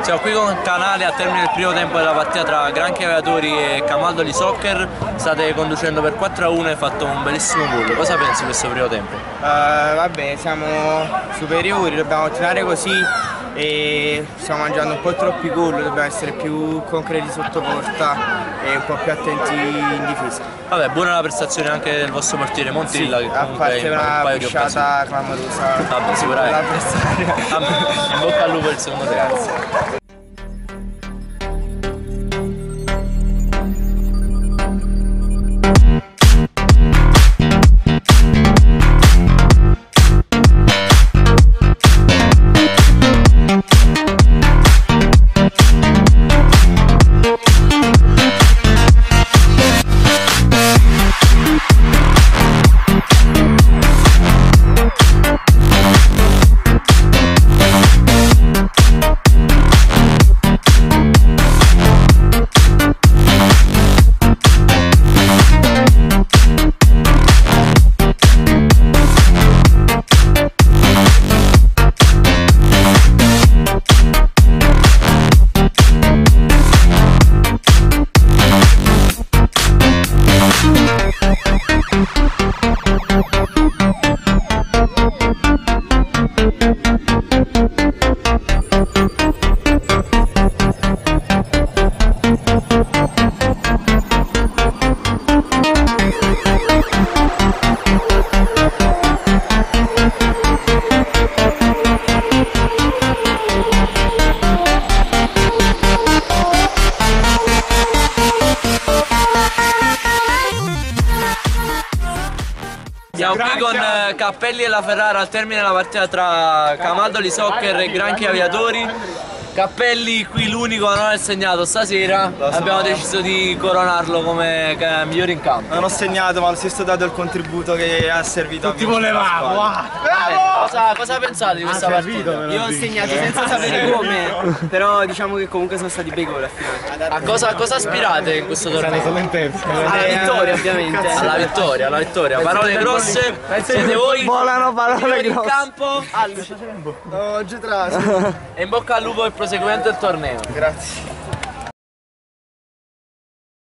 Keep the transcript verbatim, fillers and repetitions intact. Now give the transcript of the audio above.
Siamo qui con Canale a termine del primo tempo della partita tra Granchi Aviatori e Camaldoli Soccer. State conducendo per quattro a uno e hai fatto un bellissimo gol. Cosa pensi di questo primo tempo? Uh, vabbè, siamo superiori, dobbiamo continuare così e stiamo mangiando un po' troppi gol, dobbiamo essere più concreti sotto porta e un po' più attenti in difesa. Vabbè, buona la prestazione anche del vostro portiere Montilla, sì, che a parte una pisciata clamorosa. Vabbè, sicuramente. Vabbè, in bocca al lupo il secondo tempo. Siamo qui con Cappelli e la Ferrara al termine della partita tra Camaldoli Soccer e Granchi Aviatori. Cappelli qui l'unico a non aver segnato stasera, so. Abbiamo deciso di coronarlo come migliore in campo. Non ho segnato, ma lo stesso dato il contributo che ha servito. Tutti volevamo, wow. Bravo! Cosa, cosa pensate di questa partita? Io ho segnato senza sapere come, però diciamo che comunque sono stati bei gol a finale. A cosa, a cosa aspirate in questo torneo? Solo in terza. Alla vittoria ovviamente. Alla vittoria, alla vittoria. Parole grosse, siete voi. Volano parole in campo. Oggi traso. E in bocca al lupo per il proseguimento del torneo. Grazie.